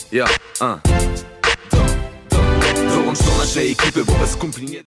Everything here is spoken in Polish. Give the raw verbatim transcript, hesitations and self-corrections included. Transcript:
Ja, a Dołącz do naszej ekipy, bo bez kumpli nie